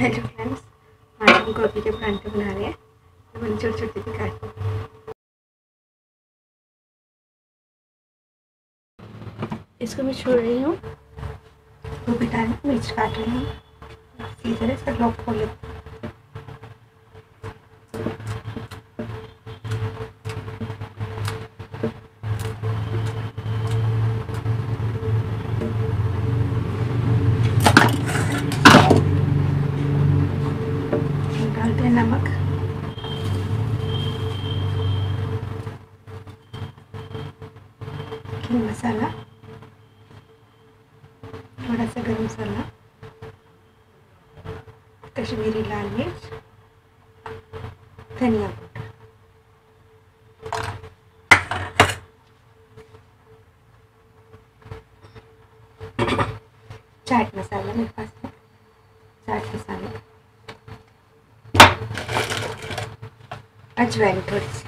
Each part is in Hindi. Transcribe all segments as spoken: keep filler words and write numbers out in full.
हेलो फ्रेंड्स, आज हम गोभी के परांठे बना रहे हैं। तो मैंने छोटे छोटे से काटे, इसको मैं छोड़ रही हूँ। गोभी डाल मिर्च काट रही हूँ, इसी तरह से लॉक खोल लेते हैं। डालते हैं नमक, चिकन मसाला, थोड़ा सा गरम मसाला, कश्मीरी लाल मिर्च, धनिया पाउडर, चाट मसाला मेरे पास है, चाट मसाला, अजवाइन थोड़ी सी,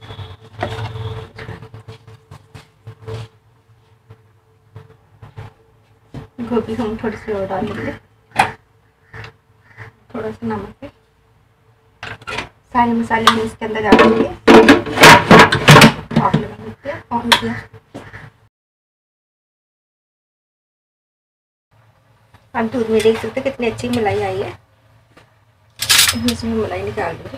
गोभी हम थोड़ी सी और डालेंगे, थोड़ा सा नमक है, सारे मसाले हम इसके अंदर डालेंगे। आग लगा देते हैं, ऑन किया। आप दूध में देख सकते हैं कितनी अच्छी मलाई आई है। इसमें मलाई निकाल दूँगी।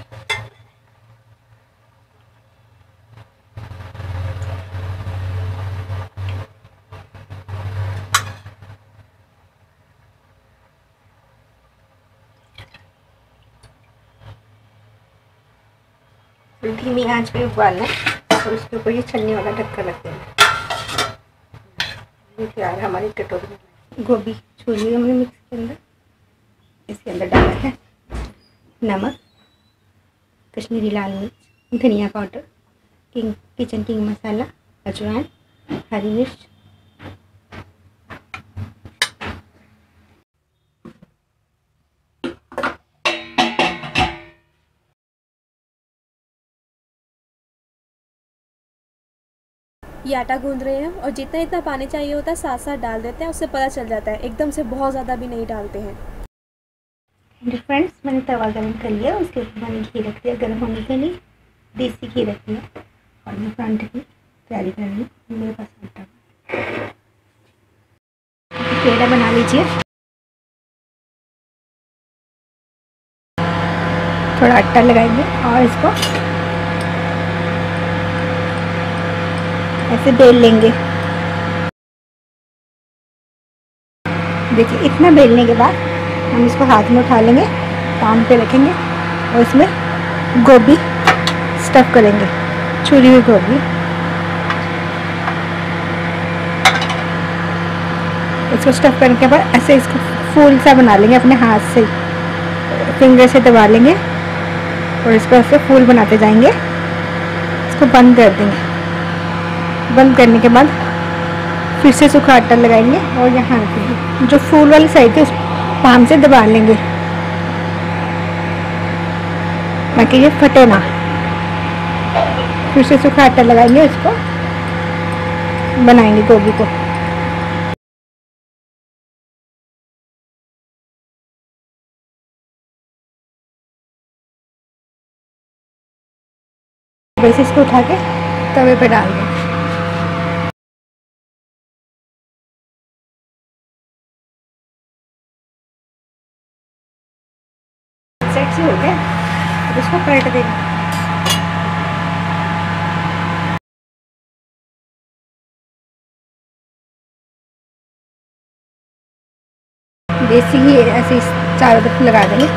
धीमी आंच पे उबालना है और उसके ऊपर ये छलनी वाला ढक्कन रख देना। ये तैयार हमारी कटोरी में। गोभी छोली हमने मिक्स के अंदर, इसके अंदर डाला है नमक, कश्मीरी लाल मिर्च, धनिया powder, king kitchen king masala, अजवाइन, हरी मिर्च, ये आटा गूंद रहे हैं और जितना इतना पानी चाहिए होता है साथ साथ डाल देते हैं, उससे पता चल जाता है। एकदम से बहुत ज़्यादा भी नहीं डालते हैं। फ्रेंड्स, मैंने तवा गर्म कर लिया, उसके ऊपर मैंने घी रख दिया गर्म होने के लिए, देसी घी रख दिया और मैं परांठे की तैयारी कर रही हूँ। मेरे पास आटा, पेड़ा बना लीजिए। थोड़ा आटा लगाएंगे और इसको ऐसे बेल लेंगे। देखिए, इतना बेलने के बाद हम इसको हाथ में उठा लेंगे, पाम पे रखेंगे और इसमें गोभी स्टफ करेंगे, छुरी हुई गोभी। इसको स्टफ करने के बाद ऐसे इसको फूल सा बना लेंगे, अपने हाथ से फिंगर से दबा लेंगे और इसको ऐसे फूल बनाते जाएंगे। इसको बंद कर देंगे। बंद करने के बाद फिर से सूखा आटा लगाएंगे और यहाँ रखेंगे। जो फूल वाली साइड है उस पाम से दबा लेंगे ताकि ये फटे ना। फिर से सूखा आटा लगाएंगे, इसको बनाएंगे गोभी को। वैसे इसको उठा के तवे पे डाल दें। सेट से हो गया, अब इसको पलट देंगे। देसी घी ऐसे चारों तरफ लगा देंगे।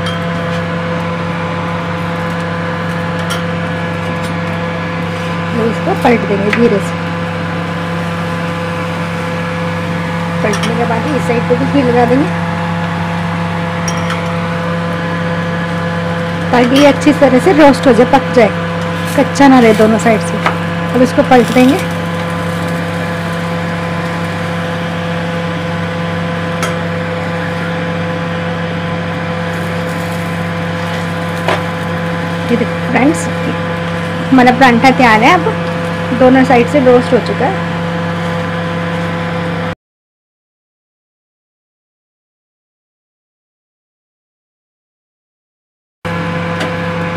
और इसको पलट देंगे धीरे से। पलटने के बाद इस साइड पे भी घी लगा देंगे ताकि ये अच्छी तरह से रोस्ट हो जाए, पक जाए, कच्चा ना रहे दोनों साइड से। अब इसको पलट देंगे। ये देखो फ्रेंड्स, हमारा परांठा तैयार है। अब दोनों साइड से रोस्ट हो चुका है।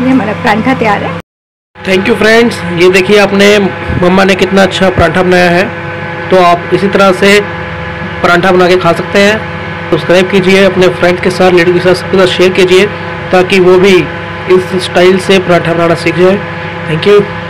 ये हमारा परांठा तैयार है। थैंक यू फ्रेंड्स, ये देखिए अपने मम्मा ने कितना अच्छा परांठा बनाया है। तो आप इसी तरह से परांठा बना के खा सकते हैं। सब्सक्राइब कीजिए, अपने फ्रेंड के साथ, रिलेटिव के साथ सबके साथ शेयर कीजिए ताकि वो भी इस स्टाइल से पराठा बनाना सीख जाए। Thank you.